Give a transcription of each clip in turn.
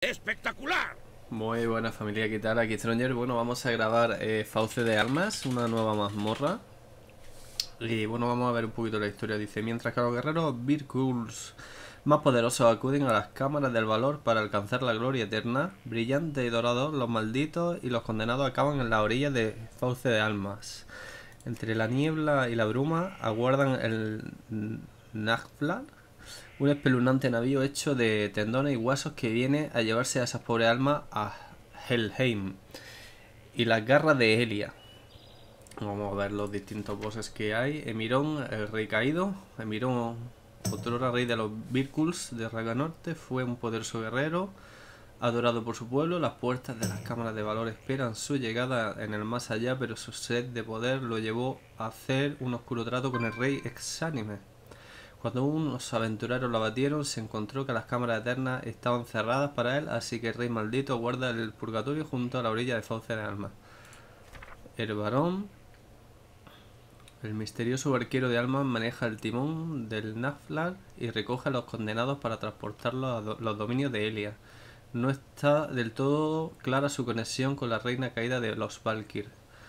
¡Espectacular! Muy buena familia, ¿qué tal? Aquí Stronger. Bueno, vamos a grabar Fauce de Almas, una nueva mazmorra. Y bueno, vamos a ver un poquito la historia. Dice, mientras que los guerreros Virkuls más poderosos acuden a las cámaras del valor para alcanzar la gloria eterna, brillante y dorado, los malditos y los condenados acaban en la orilla de Fauce de Almas. Entre la niebla y la bruma aguardan el Nachtflag, un espeluznante navío hecho de tendones y huesos que viene a llevarse a esas pobres almas a Helheim y las garras de Elia. Vamos a ver los distintos bosses que hay. Emirón, el rey caído. Emirón, otrora rey de los Virkuls de Raganorte, fue un poderoso guerrero adorado por su pueblo. Las puertas de las cámaras de valor esperan su llegada en el más allá, pero su sed de poder lo llevó a hacer un oscuro trato con el rey exánime. Cuando unos aventureros lo abatieron, se encontró que las cámaras eternas estaban cerradas para él, así que el rey maldito guarda el purgatorio junto a la orilla de Fauce de Almas. El varón, el misterioso barquero de almas, maneja el timón del Nachtflag y recoge a los condenados para transportarlos a los dominios de Elia. No está del todo clara su conexión con la reina caída de los Valkyr,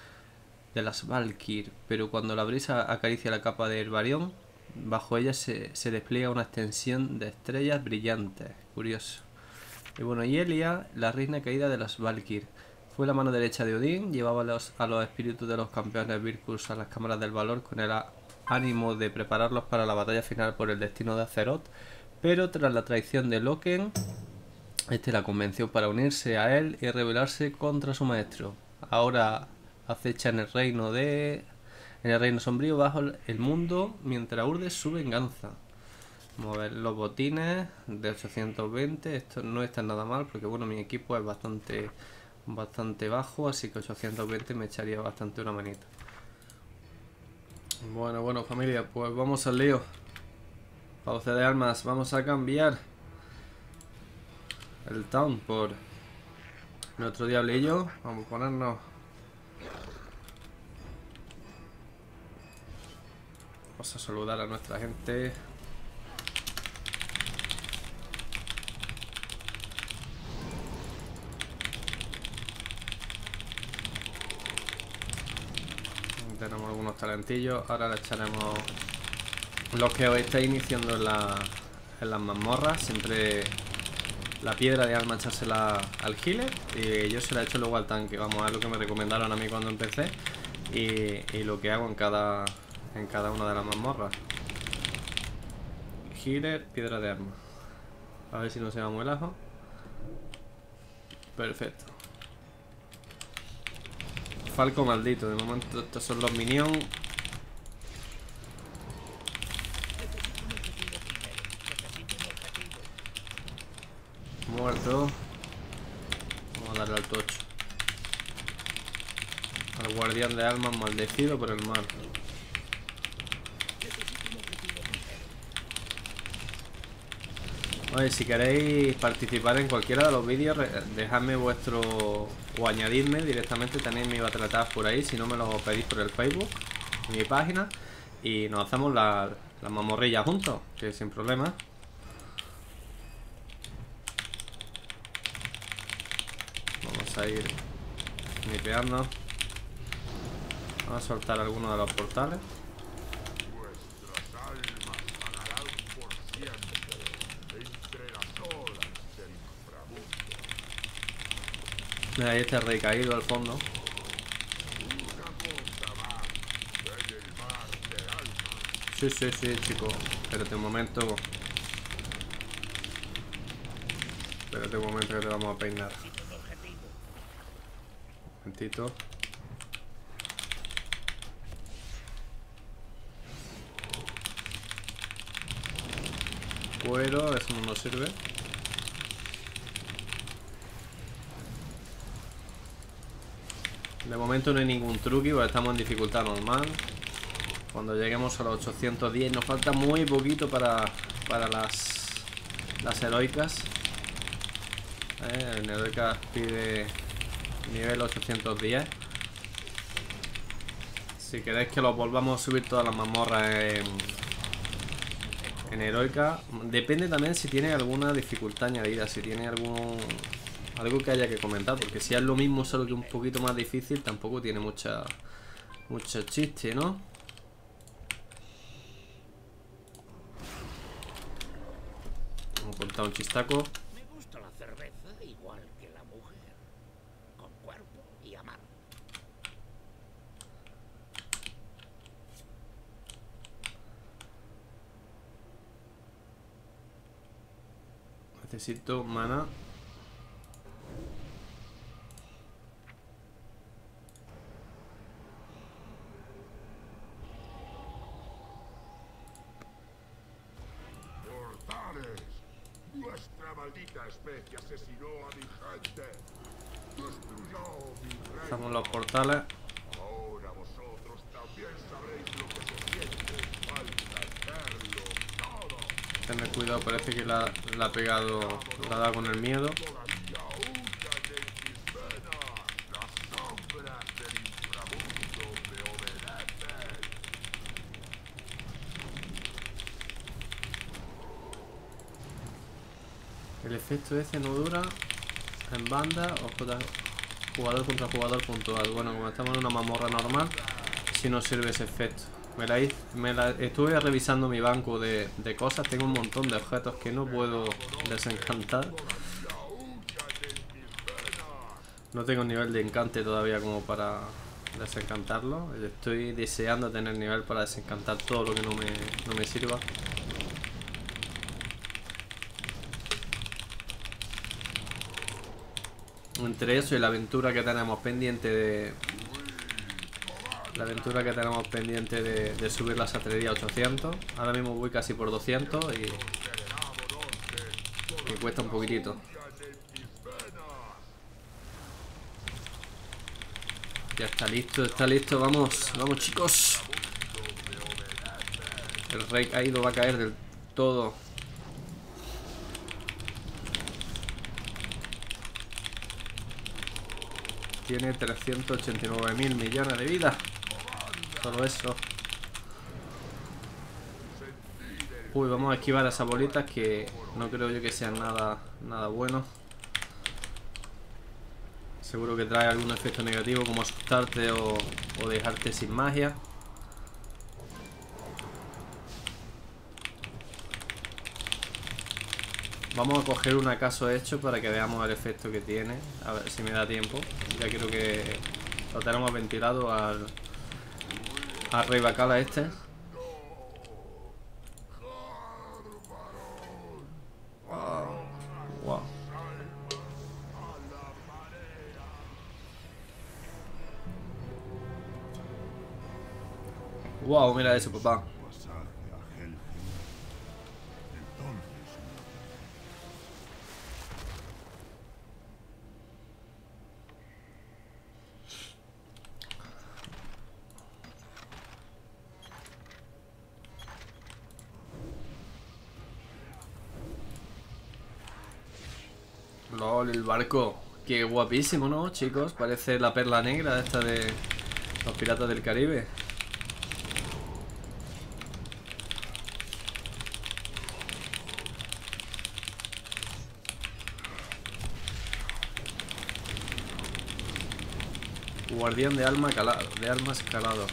pero cuando la brisa acaricia la capa de Herbarión, bajo ella se despliega una extensión de estrellas brillantes. Curioso. Y bueno, y Elia, la reina caída de los Valkyr, fue la mano derecha de Odín, llevaba a los espíritus de los campeones Virkuls a las cámaras del valor con el ánimo de prepararlos para la batalla final por el destino de Azeroth, pero tras la traición de Loken, este la convenció para unirse a él y rebelarse contra su maestro. Ahora acecha en el reino sombrío bajo el mundo mientras urde su venganza. Vamos a ver los botines de 820. Esto no está nada mal porque bueno, mi equipo es bastante bajo, así que 820 me echaría bastante una manita. Bueno familia, pues vamos al lío. Fauce de Almas, vamos a cambiar el town por nuestro diablillo. Vamos a ponernos. Vamos a saludar a nuestra gente. Tenemos algunos talentillos. Ahora le echaremos los que os estáis iniciando en las mazmorras. Siempre la piedra de alma echársela al healer y yo se la echo luego al tanque. Vamos a ver lo que me recomendaron a mí cuando empecé y lo que hago en cada una de las mazmorras. Healer, piedra de arma. A ver si no se va muy lejos. Perfecto. Falco maldito. De momento estos son los minions. Muerto. Vamos a darle al tocho. Al guardián de almas maldecido por el mal. Oye, si queréis participar en cualquiera de los vídeos, dejadme vuestro o añadidme directamente, tenéis mi Battle.tag por ahí, si no me lo pedís por el Facebook, en mi página, y nos hacemos la mamorrilla juntos, que sin problema. Vamos a ir nipeando. Vamos a soltar algunos de los portales. Ahí está el rey caído al fondo. Sí, chicos. Espérate un momento. Espérate un momento que te vamos a peinar. Un momentito. Cuero, eso no nos sirve. De momento no hay ningún truqui porque estamos en dificultad normal. Cuando lleguemos a los 810 nos falta muy poquito para las heroicas. En heroicas pide nivel 810. Si queréis que los volvamos a subir todas las mazmorras En heroica. Depende también si tiene alguna dificultad añadida. Si tiene algo que haya que comentar. Porque si es lo mismo, solo que un poquito más difícil, tampoco tiene mucho chiste, ¿no? Vamos a contar un chistaco. Me gusta la cerveza igual que la mujer, con cuerpo y amar. Necesito mana. Nuestra maldita especie asesinó a mi gente. Destruyó mi reino. Estamos los portales. Ahora vosotros también sabréis lo que se siente. Falta hacerlo todo. Tened cuidado, parece que la ha pegado. La ha dado con el miedo. Todavía huyan en mis venas. Las sombras del inframundo me obedecen. El efecto ese no dura en banda o jugador contra jugador puntual. Bueno, como estamos en una mazmorra normal, si no sirve ese efecto. Estuve revisando mi banco de cosas. Tengo un montón de objetos que no puedo desencantar. No tengo nivel de encante todavía como para desencantarlo. Estoy deseando tener nivel para desencantar todo lo que no me sirva. Entre eso y la aventura que tenemos pendiente de... subir la sastrería a 800. Ahora mismo voy casi por 200 y cuesta un poquitito. Ya está listo, vamos, vamos chicos. El rey caído va a caer del todo. Tiene 389.000 millones de vida. Solo eso. Uy, vamos a esquivar a esas bolitas que no creo yo que sean nada bueno. Seguro que trae algún efecto negativo como asustarte o dejarte sin magia. Vamos a coger un acaso hecho para que veamos el efecto que tiene. A ver si me da tiempo. Ya creo que lo tenemos ventilado al Rey Bacala este. Wow. Wow, mira eso, papá. LOL, el barco. Qué guapísimo, ¿no, chicos? Parece la perla negra esta de los Piratas del Caribe. Guardián de almas calado.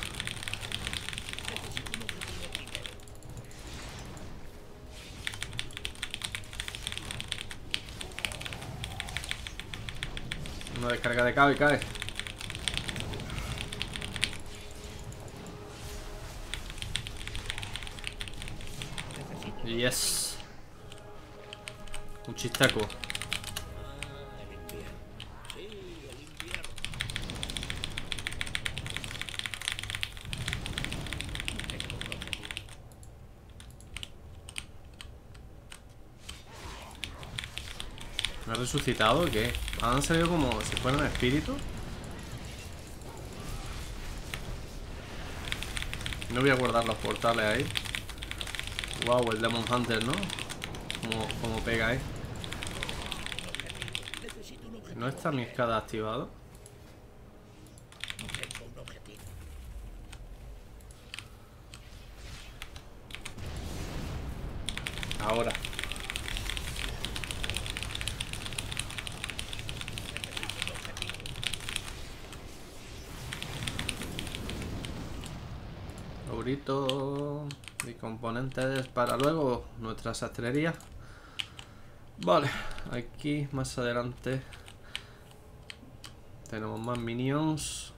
Una descarga de cabe y cae. Yes. Un chistaco. ¿Me ha resucitado o qué? Han salido como si fueran espíritus. No voy a guardar los portales ahí. Wow, el Demon Hunter, ¿no? Como pega, ¿No está mi escada activado? meteorito y componentes para luego nuestra sastrería. Vale, aquí más adelante tenemos más minions.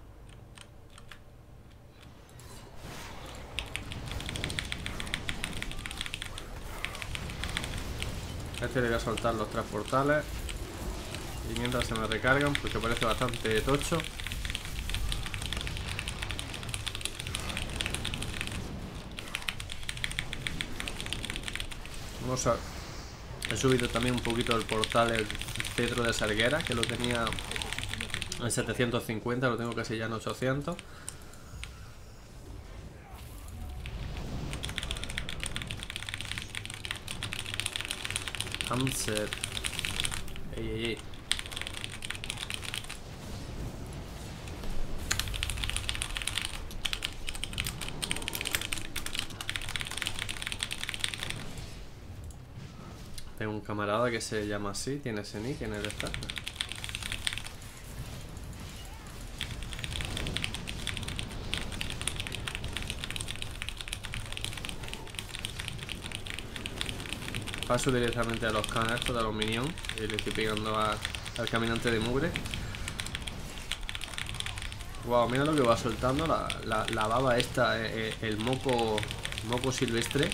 Este le voy a soltar los 3 portales. Y mientras se me recargan, porque parece bastante tocho. Vamos a... He subido también un poquito el portal, el cetro de Sarguera, que lo tenía en 750, lo tengo casi ya en 800. Hamster. Ey, ey, ey. Tengo un camarada que se llama así, tiene ese nick en el stack. Paso directamente a los canes estos de los minions y le estoy pegando al caminante de mugre. Wow, mira lo que va soltando la baba esta, el moco silvestre.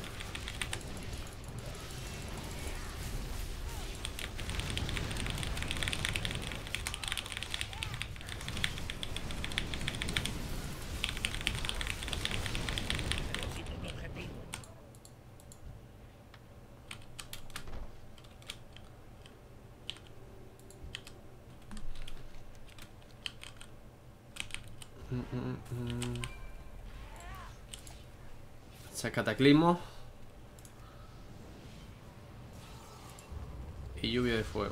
Necesito un objetivo. Ese cataclismo. Y lluvia de fuego.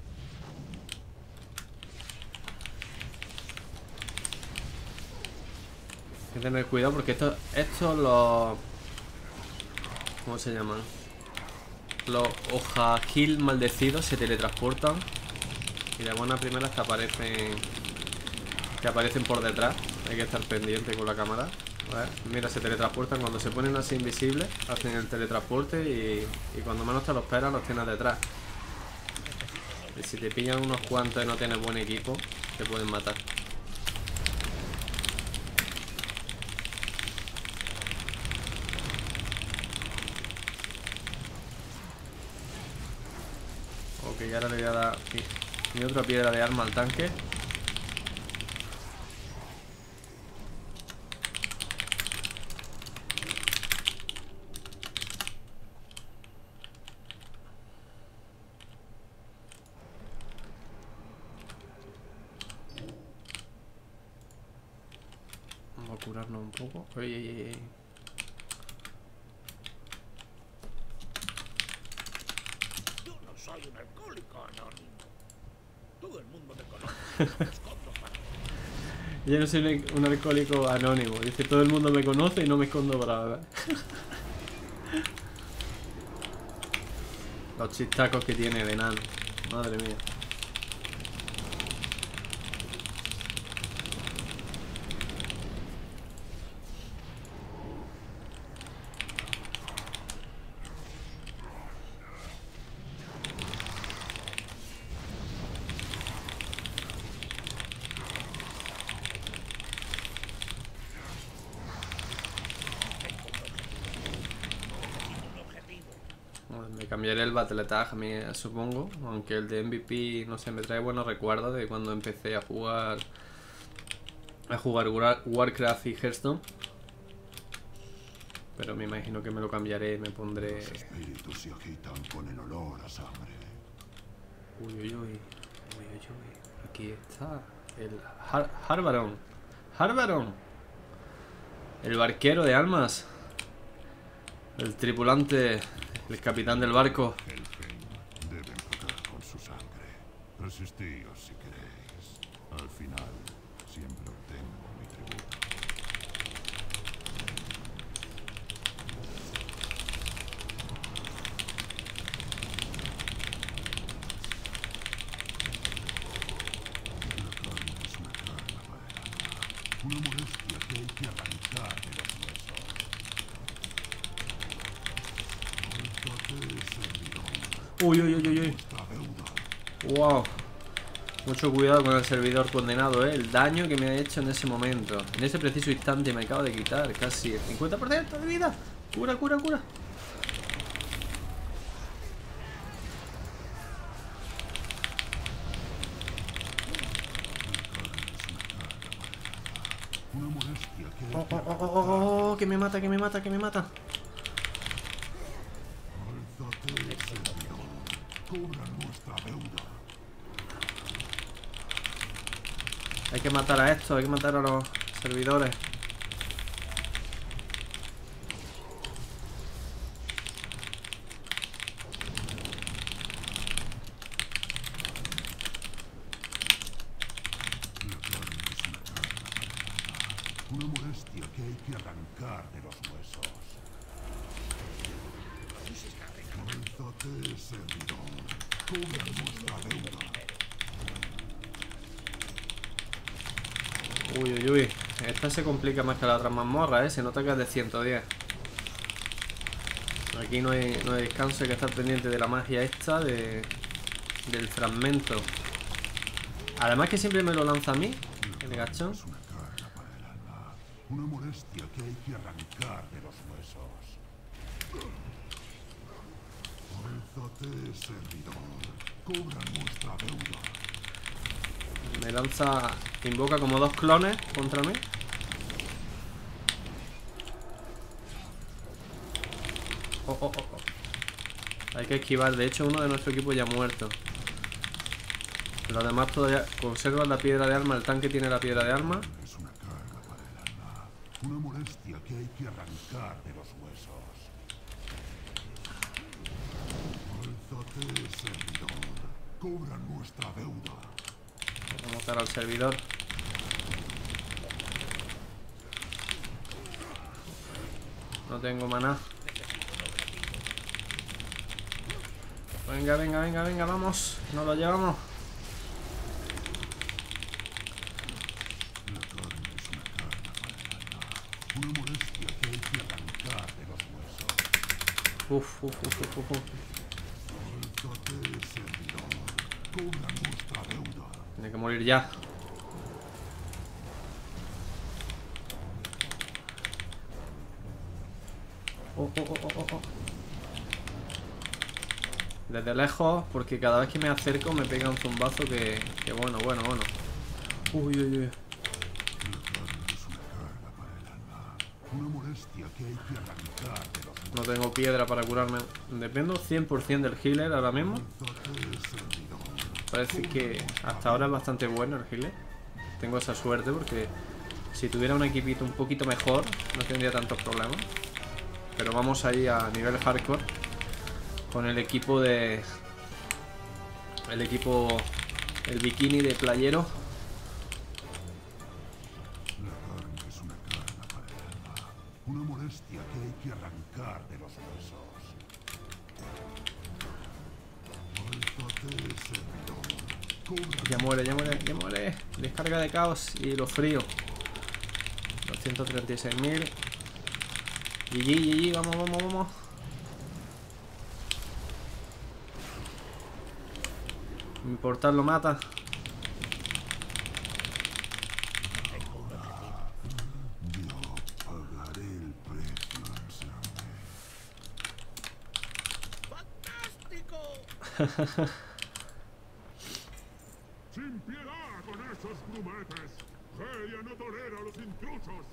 Hay que tener cuidado porque estos los... ¿Cómo se llaman? Los Ojagil maldecidos se teletransportan. Y de buena primera te aparecen por detrás. Hay que estar pendiente con la cámara. A ver, mira, se teletransportan. Cuando se ponen así invisibles, hacen el teletransporte y cuando menos te lo esperas, los tienes detrás. Y si te pillan unos cuantos y no tienes buen equipo, te pueden matar. Ok, ahora le voy a dar mi otra piedra de arma al tanque. Vamos a curarnos un poco. Ey, ey, ey. Yo no soy un alcohólico anónimo. Todo el mundo me conoce. Me escondo para... Yo no soy un alcohólico anónimo. Dice, todo el mundo me conoce y no me escondo para nada. Los chistacos que tiene el enano. Madre mía. Necesito un objetivo. Bueno, me cambiaré el Battle Tag, supongo. Aunque el de MVP, no sé, me trae buenos recuerdos de cuando empecé a jugar Warcraft y Hearthstone. Pero me imagino que me lo cambiaré y me pondré... Los espíritus se agitan con el olor a sangre. Uy, uy, uy. Uy, uy, uy. Aquí está. El Harbaron. Harbaron. El barquero de almas. El tripulante. El capitán del barco. Helheim deben pagar con su sangre. Resistíos si queréis. Al final, siempre obtengo mi tributo. La carne es una carga para el alma. Una molestia que hay que arrancar de los huesos. Uy, uy, uy, uy, uy. Wow. Mucho cuidado con el servidor condenado, ¿eh? El daño que me ha hecho en ese momento. En ese preciso instante me acabo de quitar casi el 50% de vida. Cura, cura, cura. Oh, oh, oh, oh, oh, oh, que me mata, que me mata, que me mata. Hay que matar a estos, hay que matar a los servidores. Una molestia que hay que arrancar de los huesos. Alzate, servidor. Cobra nuestra deuda. Uy, uy, uy. Esta se complica más que la otra mazmorra, ¿eh? Se nota que es de 110. Aquí no hay descanso, hay que estar pendiente de la magia esta, del fragmento. Además que siempre me lo lanza a mí, el gachón. Una molestia que hay que arrancar de los huesos. Alzate, servidor. Cobra nuestra deuda. Me lanza, invoca como dos clones contra mí. Oh, oh, oh, oh. Hay que esquivar, de hecho uno de nuestro equipo ya ha muerto. Los demás todavía conservan la piedra de alma, el tanque tiene la piedra de alma. Es una carga para el alma. Una molestia que hay que arrancar de los huesos. Alzate, servidor. Cobra nuestra deuda. Vamos a matar al servidor. No tengo maná. Venga, venga, venga, venga, vamos. Nos lo llevamos. La carne es una carga para el alma. Una molestia que hay que arrancar de los huesos. Uf, uf, uf, uf, uf. Alzate, servidor. Cobra nuestra deuda. Tiene que morir ya. Oh, oh, oh, oh, oh. Desde lejos, porque cada vez que me acerco me pega un zumbazo que bueno, bueno, bueno. Uy, uy, uy. La carne es una carga para el alma. Una molestia que hay que arrancar de los huesos. No tengo piedra para curarme. Dependo 100% del healer ahora mismo. Alzate, servidor. Parece que hasta ahora es bastante bueno el healer. Tengo esa suerte porque si tuviera un equipito un poquito mejor no tendría tantos problemas. Pero vamos ahí a nivel hardcore con el equipo de... El bikini de playero. La carne es una carga para el alma. Una molestia que hay que arrancar de los huesos. Alzate, servidor. Cobra Ya muere, ya muere, ya muere. Descarga de caos y lo frío. 236.000. GG, GG, vamos, vamos, vamos. Mi portal lo mata. Yo pagaré el precio en sangre. ¡Fantástico! ¡Sin piedad con esos grumetes! ¡Helia no tolera a los intrusos!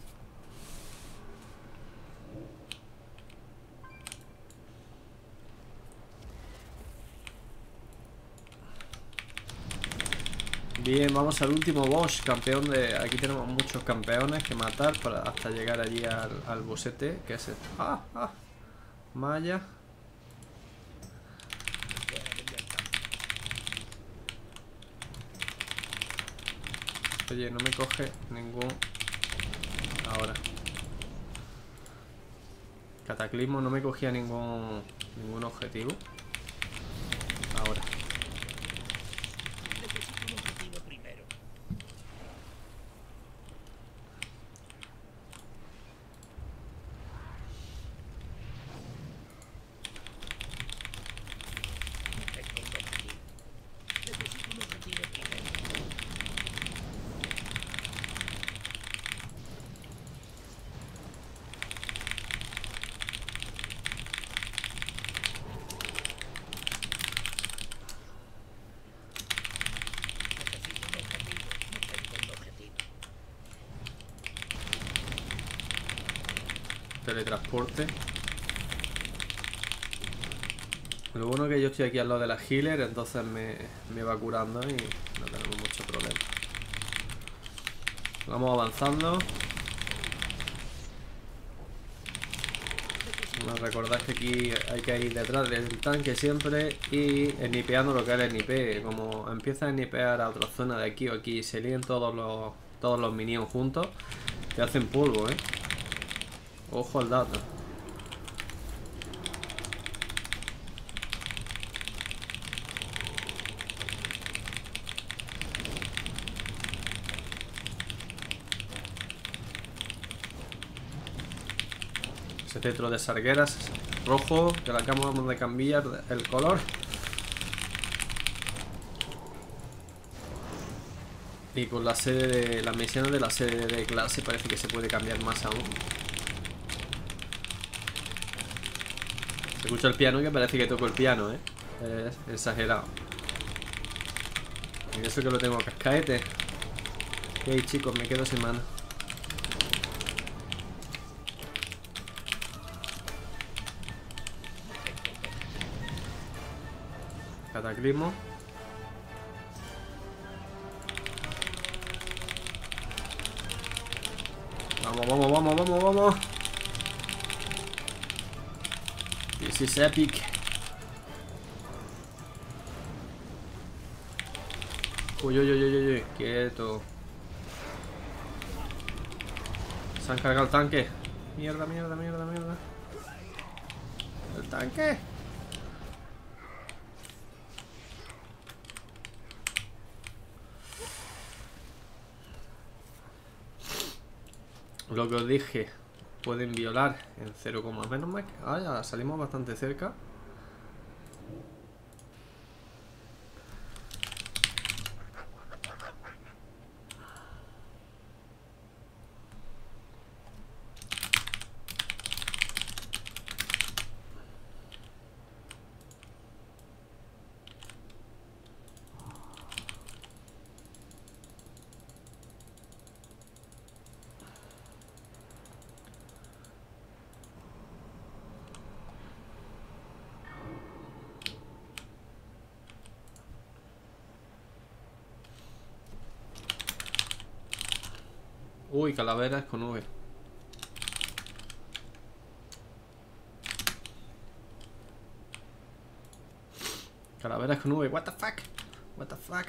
Bien, vamos al último boss, campeón de... Aquí tenemos muchos campeones que matar para hasta llegar allí al bossete, que es esto. ¡Ah! ¡Ah! Maya. Oye, no me coge ningún... Ahora. Cataclismo no me cogía ningún objetivo. Ahora. Necesito un objetivo primero. teletransporte. Lo bueno es que yo estoy aquí al lado de la healer, entonces me va curando y no tenemos mucho problema. Vamos avanzando. Bueno, recordad que aquí hay que ir detrás del tanque siempre y snipeando lo que es el snipe. Como empieza a snipear a otra zona de aquí o aquí y se líen todos los minions juntos, te hacen polvo, Ojo al dato. Ese cetro de sargueras rojo, que le acabamos de cambiar el color. Y con la sede de las misiones de la sede de clase parece que se puede cambiar más aún. Se escucha el piano, que parece que toco el piano, Es exagerado. Y eso que lo tengo cascaete. Hey chicos, me quedo sin mano. Cataclismo. Vamos, vamos, vamos, vamos, vamos. This is epic. Uy, uy, uy, uy, uy, quieto. Se han cargado el tanque. Mierda, mierda, mierda, mierda. El tanque. Lo que os dije, pueden violar en 0, menos mal. Ah, ya salimos bastante cerca. Uy, calaveras con V. Calaveras con V. What the fuck? What the fuck?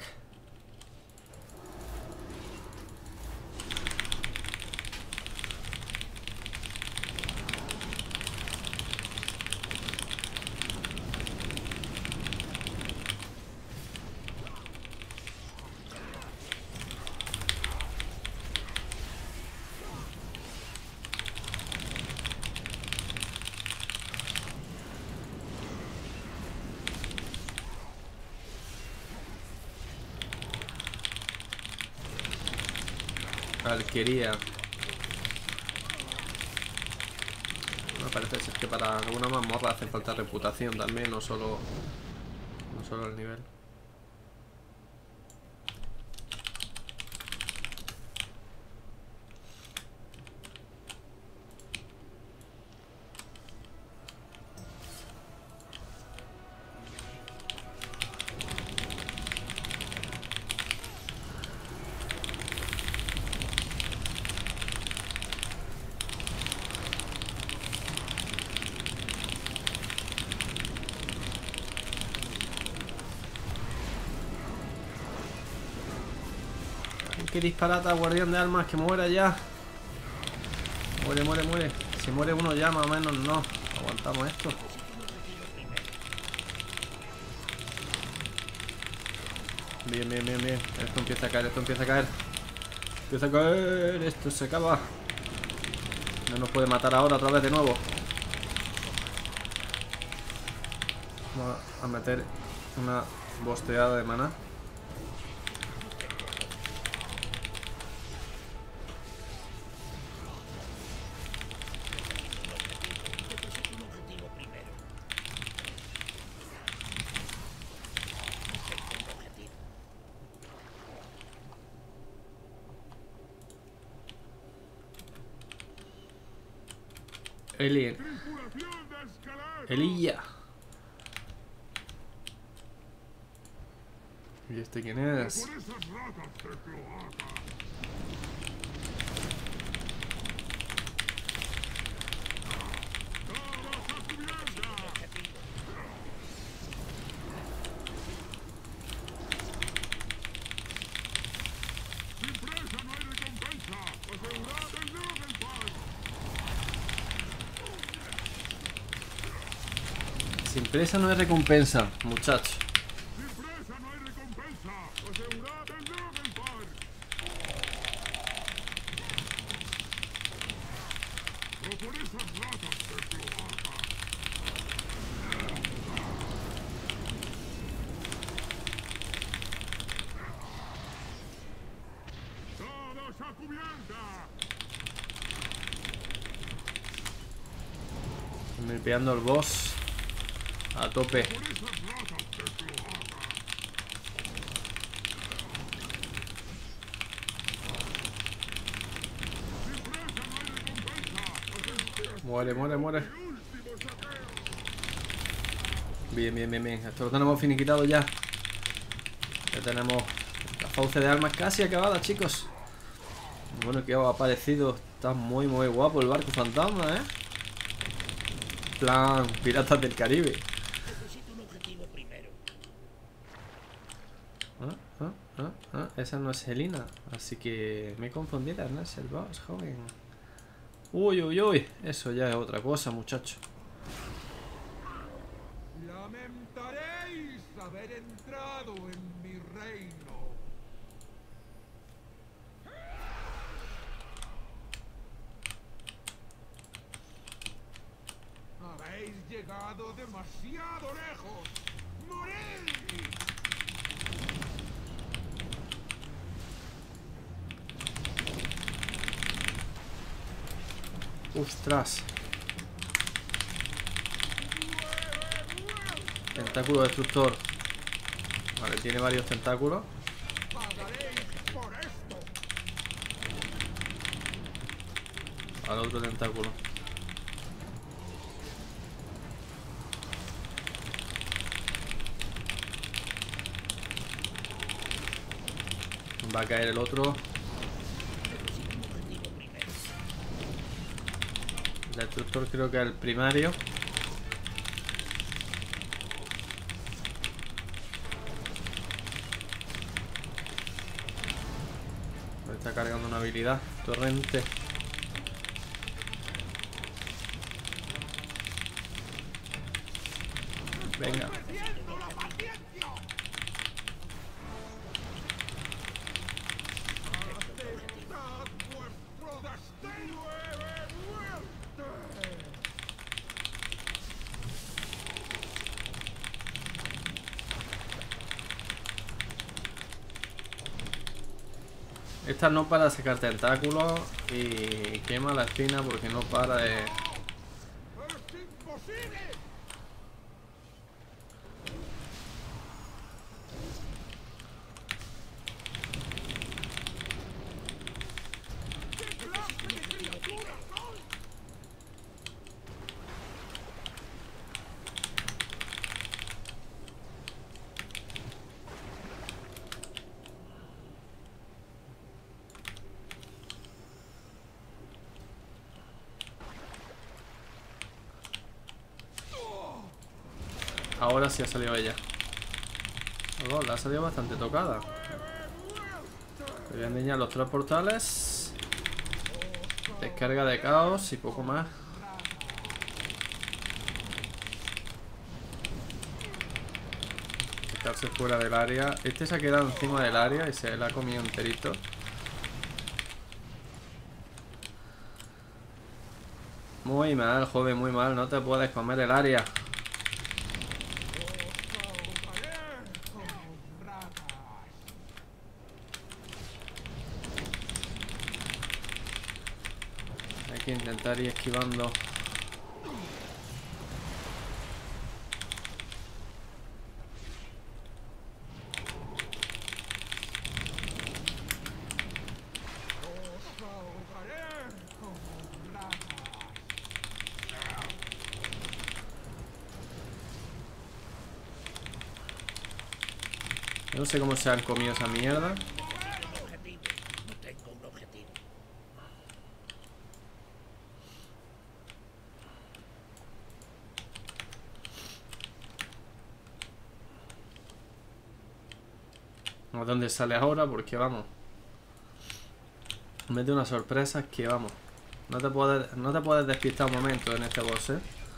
Alquería. Me parece ser que para alguna mazmorra hace falta reputación también, no solo el nivel. ¡Qué disparata, guardián de almas! ¡Que muera ya! Muere, muere, muere. Si muere uno ya, más o menos no. Aguantamos esto. Bien, bien, bien, bien. Esto empieza a caer, esto empieza a caer. Empieza a caer. Esto se acaba. No nos puede matar ahora otra vez de nuevo. Vamos a meter una bosteada de maná. Elien. ¡Tripulación de esqueletos! Elilla. ¿Y este quién es? ¡Por esas ratas de cloaca! ¡Todos a cubierta! ¡Sin presa no hay recompensa! ¡Asegurad el Nugenfall! Sin presa no hay recompensa, muchacho. ¡Sin presa no hay recompensa! ¡Asegurad el Nugenfall! ¡O por esas ratas de cloaca! ¡Todos a cubierta! Pillando el boss a tope. ¡Por esas ratas de cloaca! ¡Sin presa no hay recompensa! Muere, muere, muere. ¡El último saqueo! Bien, bien, bien, bien. Esto lo tenemos finiquitado ya. Ya tenemos la fauce de armas casi acabada, chicos. Bueno, ¿qué os ha parecido? Está muy, muy guapo el barco fantasma, ¿eh? Plan Piratas del Caribe. Necesito un objetivo primero. Esa no es Helena. Así que me he confundido, no es el boss, joven. Uy, uy, uy. Eso ya es otra cosa, muchacho. Lamentaréis haber entrado en mi reino. Habéis llegado demasiado lejos. ¡Morid! Ostras. Tentáculo destructor. Vale, tiene varios tentáculos. ¡Pagaréis por esto! Al otro tentáculo. Va a caer el otro. El destructor creo que es el primario. Está cargando una habilidad. Torrente. Venga. ¡Perdiendo la paciencia! ¡Aceptad vuestro destino! Esta no para de sacar tentáculos y quema la espina porque no para de... ¡Es imposible! ¿Qué clase de criaturas son? Ahora sí ha salido ella. Oh, la ha salido bastante tocada. Voy a enseñar los tres portales. Descarga de caos y poco más. Quitarse fuera del área. Este se ha quedado encima del área y se la ha comido enterito. Muy mal, joven, muy mal. No te puedes comer el área. Hay que intentar ir esquivando. No sé cómo se han comido esa mierda. Un objetivo. No tengo un objetivo. ¿A dónde sale ahora? Porque vamos. Mete unas sorpresas que vamos. No te puedes despistar un momento en este boss, ¿eh?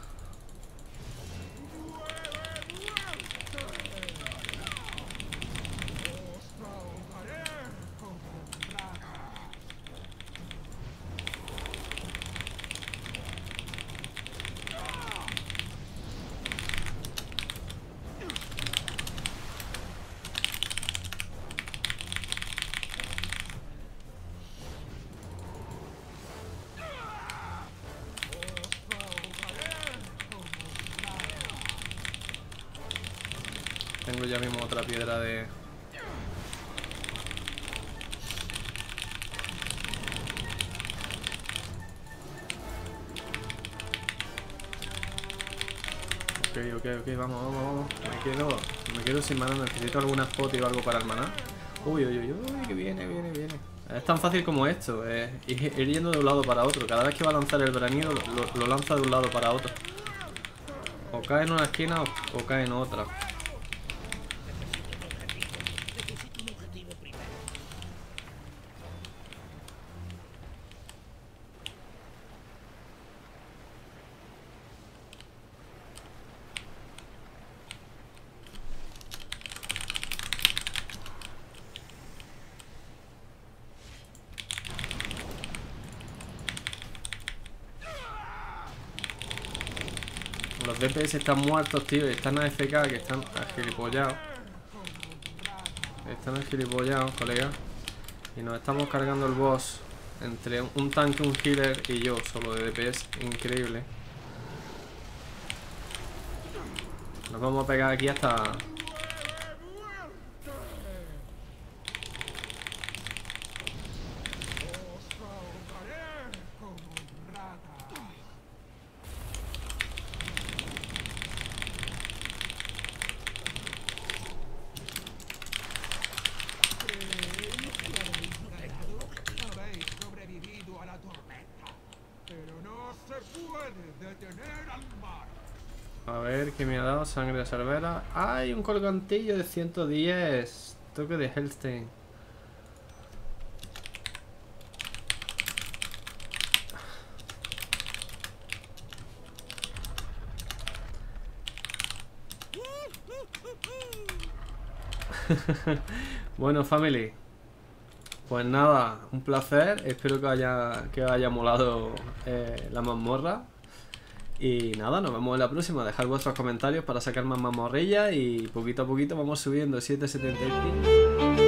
Tengo ya mismo otra piedra de... Ok, vamos. Me quedo sin maná, necesito alguna spot o algo para el maná. Uy, que viene. Es tan fácil como esto, ir yendo de un lado para otro. Cada vez que va a lanzar el branido, lo lanza de un lado para otro. O cae en una esquina o cae en otra. Necesito un objetivo primero. Los DPS están muertos, tío, y están AFK, que están agilipollados. Están agilipollados, colega. Y nos estamos cargando el boss entre un tanque, un healer y yo, solo de DPS. Increíble. Nos vamos a pegar aquí hasta... Habéis sobrevivido a la tormenta, pero no se puede detener al mar. A ver, ¿qué me ha dado? Sangre de Cervera. ¡Ay! Un colgantillo de 110. Toque de Hellstein. Bueno, family. Pues nada, un placer. Espero que os haya molado la mazmorra. Y nada, nos vemos en la próxima. Dejad vuestros comentarios para sacar más mazmorrillas. Y poquito a poquito vamos subiendo 7.75.